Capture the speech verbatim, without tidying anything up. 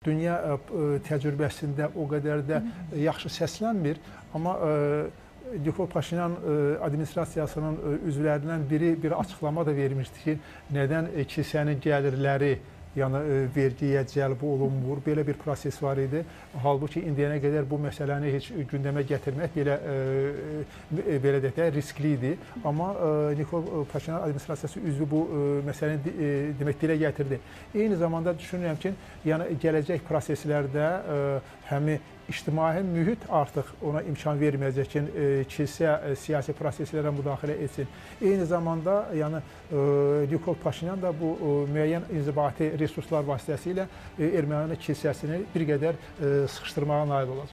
dünya təcrübəsində o qədər də yaxşı səslənmir, amma Nikol Paşinyan administrasiyasının üzvlərindən biri bir açıqlama da vermişdi ki, nədən kilsənin gəlirləri yəni vergiyə cəlb olunmur, belə bir proses var idi. Halbuki indiyənə qədər bu məsələni heç gündəmə gətirmək belə belə deyək də riskli idi. Amma Nikol Paşinyan administrasiyası üzvü bu məsələni demək dilə gətirdi. Eyni zamanda düşünürəm ki, yəni gələcək proseslərdə həmi ictimai mühit artıq ona imkan verməyəcək ki, kilsə siyasi proseslərə müdaxilə etsin. Eyni zamanda yəni Nikol Paşinyan da bu müəyyən inzibati resurslar vasitəsilə Erməni kilsəsini bir qədər sıxışdırmağa nail olacaq.